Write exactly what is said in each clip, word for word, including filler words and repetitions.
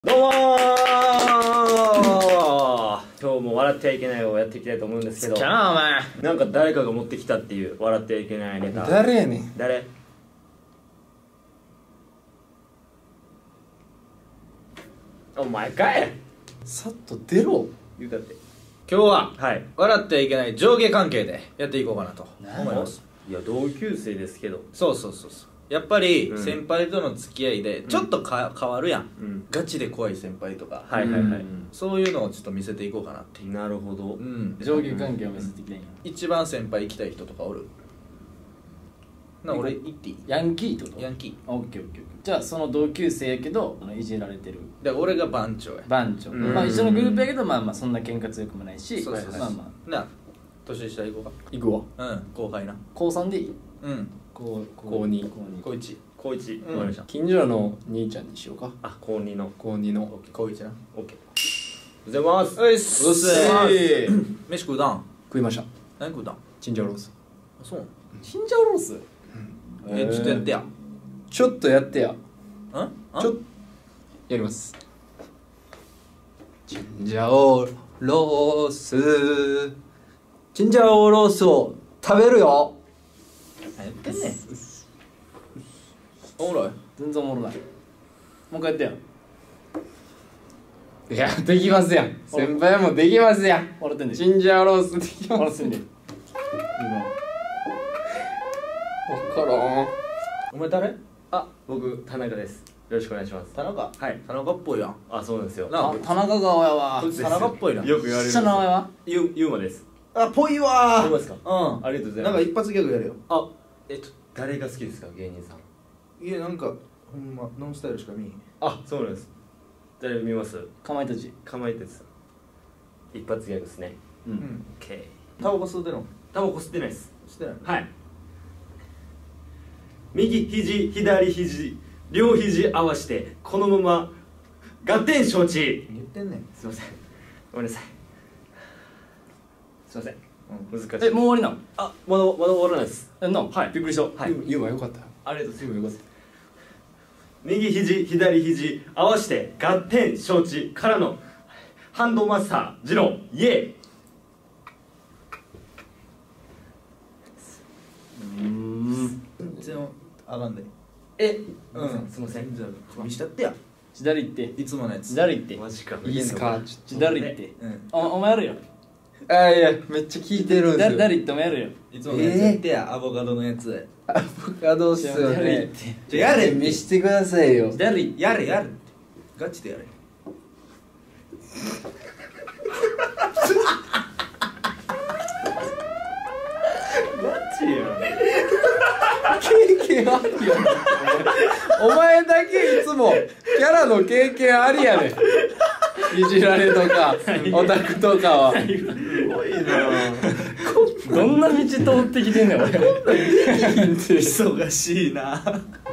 どうもー、今日も笑ってはいけないをやっていきたいと思うんですけど、 じゃあお前なんか誰かが持ってきたっていう笑ってはいけないネタ。 誰やねん。 誰？お前かい。 さっと出ろ。 言うたって。 今日ははい。 笑ってはいけない上下関係でやっていこうかなと思います。 いや同級生ですけど。 そうそうそうそう、やっぱりうん先輩との付き合いでちょっとか変わるやん、 うん。 ガチで怖い先輩とか、 はいはいはい。 うんそういうのをちょっと見せていこうかなっていう、 なるほど。 うん、 上下関係を見せてきたんや。 一番先輩行きたい人とかおる？な俺行っていい？ ヤンキーってこと？ ヤンキー。 あ、オッケーオッケーオッケー。じゃあその同級生やけどあのいじられてるで俺が番長や。 番長、 うんまあ一緒のグループやけどまあまあそんな喧嘩強くもないし、 そうそうそうまあまあな年下行こうか。 行くわ。 うん後輩な。 高さんでいい？ うん高高二高二高一。 高一。 うんわかりました。 近所の兄ちゃんにしようか。 あ、高二の。 高二の。 高一な。 オッケー。おはようございます。 おいっす。 うっせー飯食うだん。 食いました。 何食うだん？ チンジャオロース。 あそう。 チンジャオロース。 えちょっとやってや。 ちょっとやってや。 ん？ ちょっとやります。チンジャオロース。チンジャオロースを食べるよ。 何やってんねん。おもろい。 全然おもろない。もう一回やってよ。 いや、できますやん。先輩もできますやん。 笑ってんで。 チンジャオロースできます。 笑ってんで。 わからん。 お前誰？ あ、僕田中です。よろしくお願いします。 田中。 はい。 田中っぽいやん。 あ、そうなんですよ。 なあ、田中川やわ。 こいつです田中っぽいな。 よく言われるんです下の名前は？ ゆゆうまです。 あぽいわー。 ほんまですか？ うん。 ありがとうございます。 なんか一発ギャグやるよ。 あ、えっと誰が好きですか芸人さん？ いやなんかほんまノンスタイルしか見えへん。 あ、そうなんです。誰見ます？ かまいたち。 かまいたちさん。一発ギャグですね。 う。 うんん。 オッケー。 タバコ吸うてんの？ タバコ吸ってないです。 してない。 はい。右肘左肘両肘合わせてこのまま合点承知。 言ってんねん。 すいません。ごめんなさい。すいません。 うん。 難しい。 え、もう終わりなの？ あ、まだまだ終わらないです。 え、なはいびっくりした。 はい。 ユーマよかった。 ありがとうございます。 ユーマよかった。 右肘左肘合わせて合点承知からのハンドマスター次郎イエうーん。 全然あかんで。 ーえうん。 すいません。 じゃあ見したってや。 左行って。 いつものやつ。 左行って。 マジか。 いいっすか。ちょっ左行って。 うん。 おお前やるよ。 と。あ、いや、めっちゃ聞いてるんですよ。 誰行ってもやるよ。 いつものやつやってや。アボカドのやつ。 アボカドっすよ左行っね。 て。 じゃあやれって。 見してくださいよ。 左行って。 やれやれって。ガチでやれ。 ガチやん。 経験あるよね。お前だけいつもキャラの経験ありやねん。いじられとかオタクとかは。 すごいな。 どんな道通ってきてんねん俺。 忙しいな。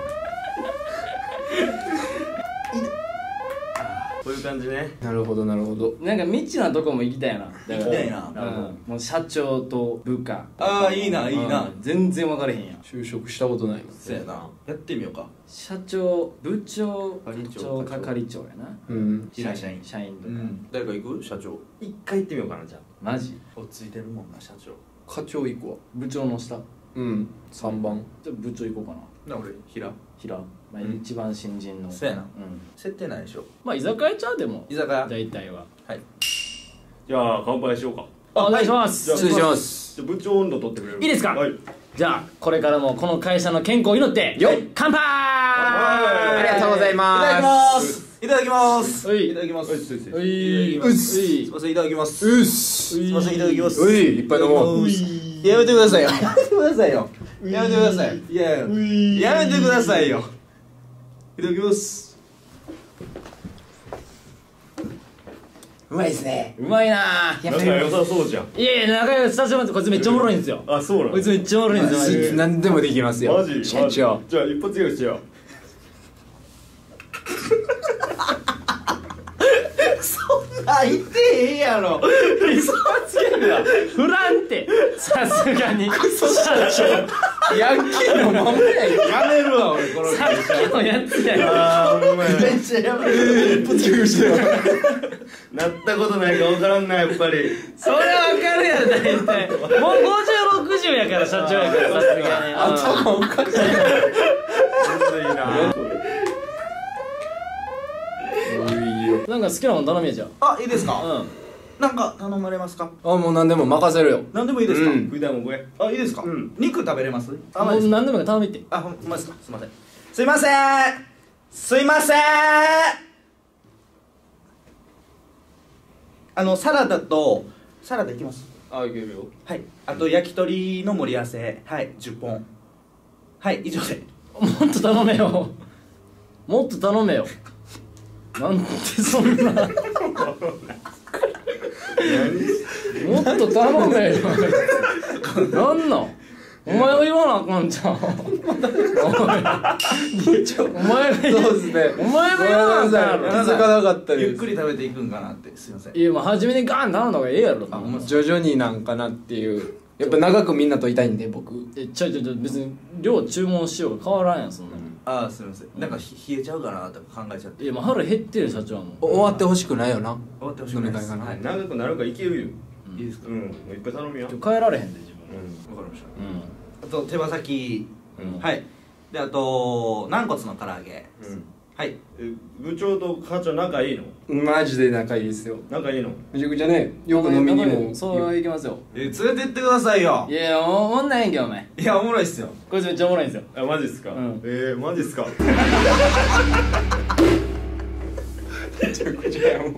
こういう感じね。 なるほどなるほど。 なんか未知なとこも行きたいな。だから行きたいなうんもう社長と部下。 ああいいないいな。 うん全然分かれへんやん。 就職したことないもん。 そうやな。やってみようか。 社長、部長、 係長長係長やな。 うん。 平社員。 社員とか。 誰か行く？社長。 一回行ってみようかなじゃマジ？ 落ち着いてるもんな社長。 課長行くわ。 部長の下。 うん。三番。 じゃあ部長行こうかな。 な俺平。 平。まあうん一番新人の。 そうやな。 うん。 設定ないでしょ。 まあ居酒屋ちゃうでも。 居酒屋。 大体は。 はい。 じゃあ乾杯しようか。 お願いします。 じゃあ失礼します。 じゃあ部長温度取ってくれる？ いいですかはい。 じゃあこれからもこの会社の健康を祈ってよっ乾杯。 ありがとうございいただきま。 ますす。いただきます。 はいいただきます。 ういっすういっすういい。 うっすすいませんいただきます。 うっす。 すいませんいただきます。 ういいっぱい飲もう。 ういやめてくださいよ。やめてくださいよ。やめてください。いややめてくださいよ。いただきます。 うまいですね。 うまいなぁ。 仲良さそうじゃん。 いやいや仲良させてもらってこいつめっちゃおもろいんですよ。 あ、そうなの？ こいつめっちゃおもろいんですよマジで。 何でもできますよ。 マジ？ 社長。 じゃあ一発ギャグしよう。 そんなん言ってへんやろ。 一発ギャグはフランってさすがに社長ヤンキーのまんまやんやめるわ俺このさっきのやつやよああほんまやめっちゃやめるプチフしてよなったことないか分からんなやっぱりそれはわかるやろ大体もうごじゅうろくじゅうやから社長やからさすがに頭おかしいむずいななんか好きなもん頼みやじゃんあいいですかうんなんか頼まれますかあもう何でも任せるよ何でもいいですかうん普段もこれあいいですかうん肉食べれますあもう何でもいいから頼みってあほんまですかすいませんすいませんすいませんあのサラダとサラダいきますあいけるよはいあと焼き鳥の盛り合わせはいじゅっぽんはい以上でもっと頼めよもっと頼めよなんでそんなもっと頼めよなんなんお前が言わなあかんじゃんお前お前が言そうですねお前が言わなあかんやろ気づかなかったですゆっくり食べていくんかなってすいませんいやもう初めにガーン頼んだ方がええやろあほんま徐々になんかなっていうやっぱ長くみんなといたいんで僕えちょいちょいちょい別に量注文しようが変わらんやんそんなの、 ああすいませんなんかひ冷えちゃうかなって考えちゃっていやもう腹減ってる社長はもうお終わってほしくないよな終わってほしくないです飲み会かなはい長くなるからいけるよいいですかうんもういっぱい頼むよ帰られへんで自分うんわかりましたうあと手羽先うんはいであと軟骨の唐揚げうんはいえ部長と課長仲いいのマジで仲いいですよ仲いいのめちゃくちゃねよく飲みにもそういきますよえ連れてってくださいよいやおもんないんけお前いやおもろいっすよこいつめっちゃおもろいんですよあマジっすかうんえーマジっすかめちゃくちゃやもん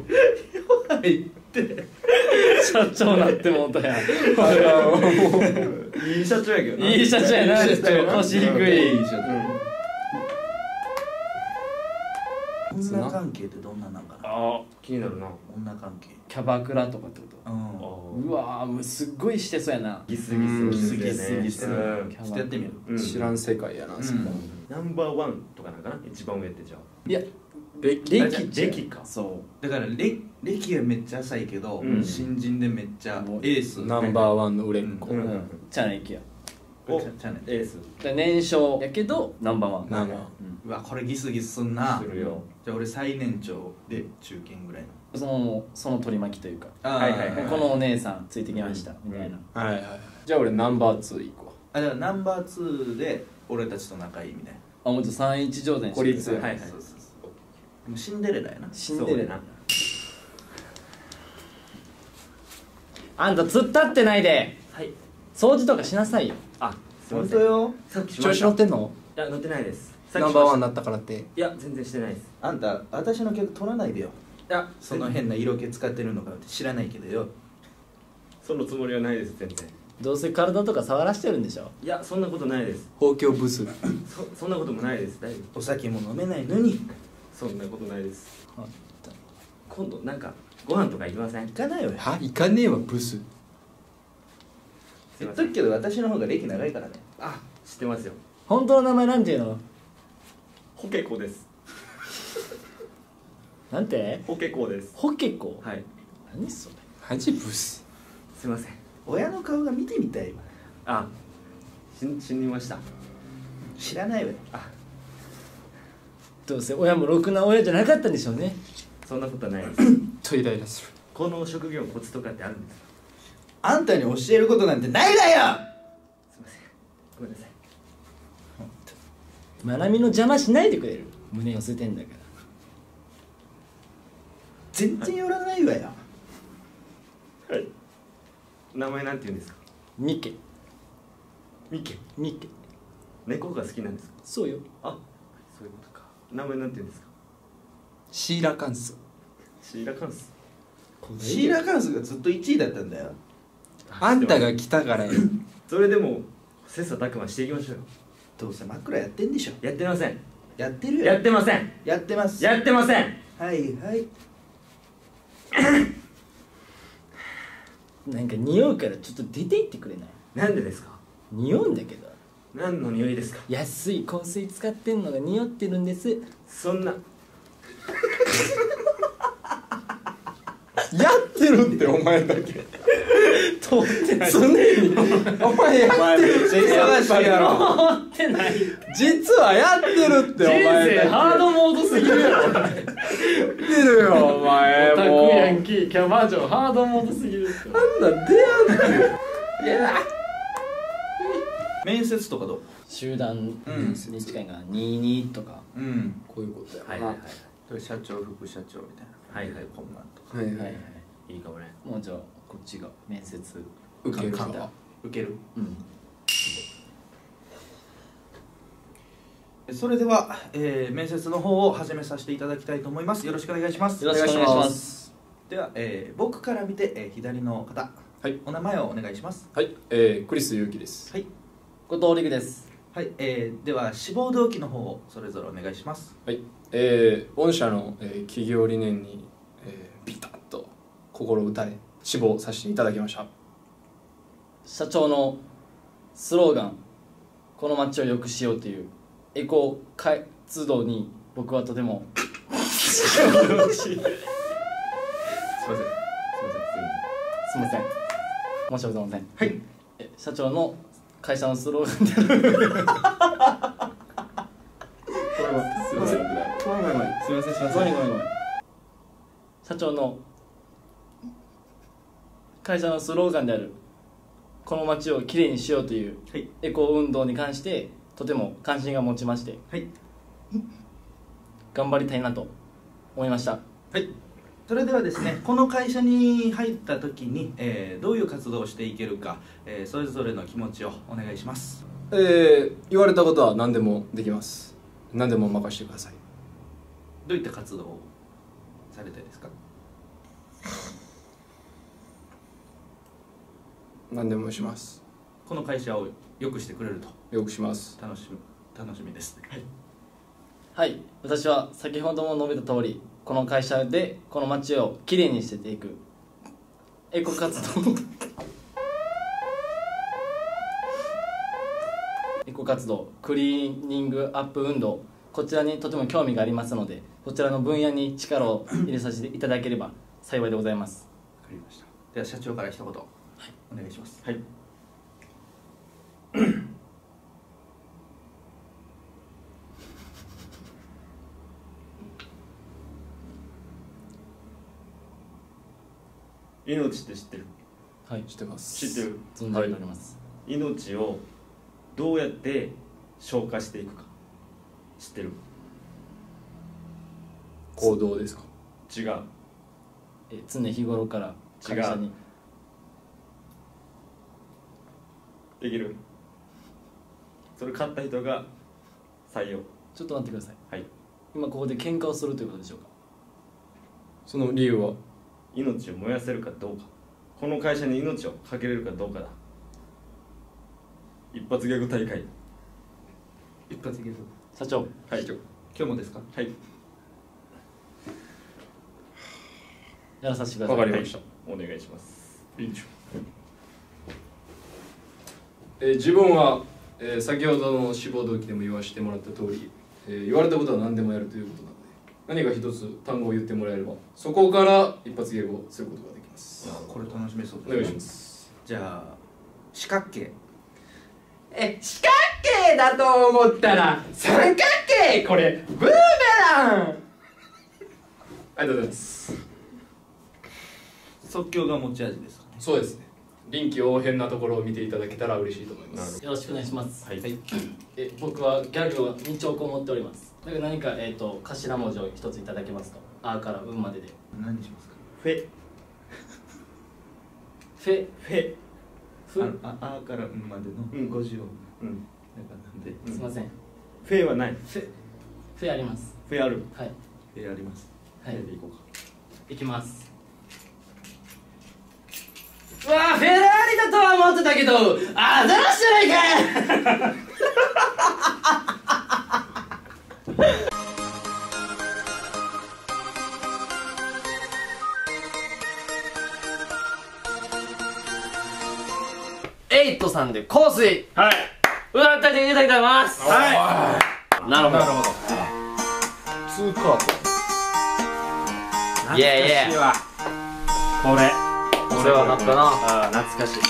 社長なってもうたやんいい社長やけどないい社長やな社長やな腰低いうん女関係ってどんなんなんかなあ気になるな女関係キャバクラとかってことうんうわーもうすっごいしてそうやなギスギスギスギギスギスうんちょっとやってみるうん知らん世界やなそこナンバーワンとかなんかな一番上ってじゃあいや歴歴歴かそだから歴歴はめっちゃ浅いけど、 うん新人でめっちゃエースナンバーワンの売れっ子う、 うんうん、チャンネル行きやおちゃちゃねエースで年少やけどナンバーワンナンバーうわこれギスギスすんなするよじゃあ俺最年長で中堅ぐらいのそのその取り巻きというかあはいはいはいこのお姉さんついてきましたみたいなはいはいはいじゃあ俺ナンバーツー行こあだからナンバーツーで俺たちと仲いいみたいなあもうちょっと三一上手にして孤立はいはいはいそうそうそうでもシンデレラやな死んでるそうやなあんた突っ立ってないではい掃除とかしなさいよあすいませんよう調子さっきしました乗ってんのいや乗ってないですさっきナンバーワンにしまなったからってしたいや全然してないですあんた私の曲取らないでよいやその変な色気使ってるのかって知らないけどよそのつもりはないです全然どうせ体とか触らしてるんでしょいやそんなことないです公共ブスそそんなこともないです大丈夫お酒も飲めないのにそんなことないですあ今度なんかご飯とか行きません行かないよは行かねえわブスすい言ませんっとくけど私の方が歴長いからねあ知ってますよ本当の名前なんていうのホケコですなんてホケコですホケコはい何それマジブスすいません親の顔が見てみたいわあ死ん死にました知らないわよどうせ親もろくな親じゃなかったんでしょうねそんなことはないですとイライラするこの職業コツとかってあるんですかあんたに教えることなんてないわよすいませんごめんなさいまなみの邪魔しないでくれる胸寄せてんだから全然寄らないわよはい名前なんて言うんですかミケミケミケ猫が好きなんですかそうよあそういうことか名前なんて言うんですかシーラカンスシーラカンスシーラカンスがずっといちいだったんだよあんたが来たからよそれでも切磋琢磨していきましょうよどうせ枕やってんでしょやってませんやってるよやってませんやってますやってませんはいはいなんか匂うからちょっと出て行ってくれないなんでですか匂うんだけど何の匂いですか安い香水使ってんのが匂ってるんですそんなやってるってお前だけ通ってない常にお前やってるめっちゃ忙しいやろ。 通ってない実はやってるってお人前だけ生ハードモードすぎるやろやってるよお前オタクもうヤンキーキャバ嬢ハードモードすぎるってなんだ出会っていや面接とかどう？ 集団うんに近いからにじゅうにとかうん。 こういうことやはいはい社長副社長みたいな。 はいはいこんなんとか。 はいはいはいいいかもね。 もうじゃあこっちが面接受けるかか受ける。 うんそれでは、えー面接の方を始めさせていただきたいと思います。よろしくお願いします。 よろしくお願いしますでは、えー僕から見て、えー左の方、 はいお名前をお願いします。 はい、えー、クリス・ユウキですはい、 後藤陸ですはいえーでは志望動機の方をそれぞれお願いします。 はい、えー、御社の、えー、企業理念に、えー、ビタッと心打たれ志望させていただきました社長のスローガンこの街を良くしようというエコ活動に僕はとてもすいません。すいません。 すいません申し訳ございませんはい。 え社長の会社のスローガンであるすいません。 ごめんごめんごめんすいません。すいまごめんごめんごめん社長の会社のスローガンであるこの街をきれいにしようというはい。 エコ運動に関してとても関心が持ちましてはい。 頑張りたいなと思いましたはい。それではですね、この会社に入った時に、えーどういう活動をしていけるか、えーそれぞれの気持ちをお願いします。 えー、言われたことは何でもできます何でも任せてくださいどういった活動をされたいですか？ 何でもしますこの会社を良くしてくれるとよくします楽しみ楽しみです。はい。 はい私は先ほども述べた通りこの会社でこの街をきれいにしていくエコ活動エコ活動クリーニングアップ運動こちらにとても興味がありますのでこちらの分野に力を入れさせていただければ幸いでございますわかりました。では社長から一言、お願いします。 はい。命って知ってる？ はい知ってます知ってる？ 存じ上げております、 命をどうやって消化していくか知ってる？ 行動ですか違う。 え常日頃から会社にできる？それ買った人が採用。 ちょっと待ってくださいはい。 今ここで喧嘩をするということでしょうかその理由は命を燃やせるかどうか、この会社に命をかけれるかどうかだ。一発ギャグ大会。 一発ギャグ。 社長はい。 今日もですか？ はい。 やらさせてくださいわかりました、 お願いします。 委員長えー自分は、えー先ほどの志望動機でも言わせてもらった通り、えー言われたことは何でもやるということなので何か一つ単語を言ってもらえればそこから一発芸をすることができますこれ楽しみそうですね。 お願いします。 じゃあ四角形。 え四角形だと思ったら三角形これブーメランありがとうございます。 即興が持ち味ですかね。 そうですね臨機応変なところを見ていただけたら嬉しいと思いますよろしくお願いします。 はい。 え僕はギャグをに兆個持っております。だから何か、えー、と頭文字を一ついただけますか？あーから運までで。 何にしますか？ フェフェ、 フェフ、 あああからうんまでうんの五十音。 うん。 なんかなんでうんすいません。 フェはない。 フェ、フェあります。 フェある。 はい。 えあります。 はいフェでいこうか。 いきます。うわーフェラーリだとは思ってたけどアザラシじゃないかエイトさんで香水はい。 歌っていただきたいと思います。 はいなるほど。 ツーカートイエイイエイ懐かしいわ。 これこれはなったな。 ああ懐かしい。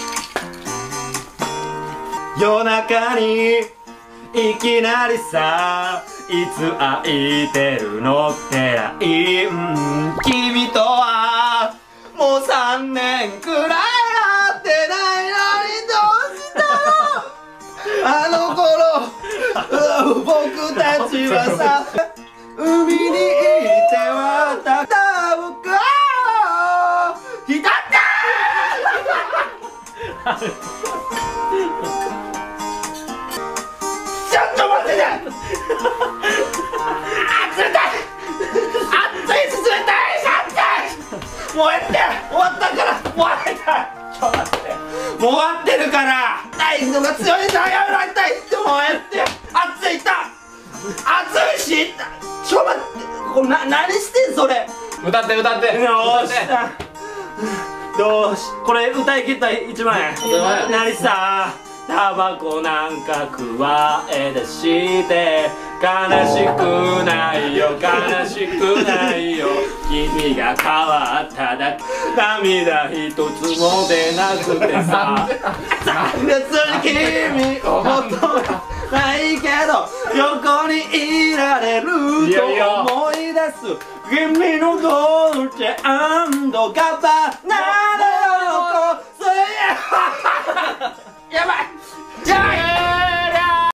夜中にいきなりさ、いつ空いてるのってライン、君とはもうさんねんくらい会ってないのにどうしたあの頃僕たちはさ、海にいてはただ僕を浸ってちょっと待ってね冷たい熱いし冷たいし熱いもうやって終わったからもうやってちょっと待ってもう終わってるから痛いのが強いんだやめろ痛いってもうやって熱い痛熱いしちょっと待ってこれな何してんそれ歌って歌って。 よーしよしこれ歌い切ったいちまんえん何さタバコなんか加えてして悲しくないよ悲しくないよ君が変わっただけ涙一つも出なくてさ別に君を求めないけど横にいられると思い出す君のドルチェ&ガッバーナ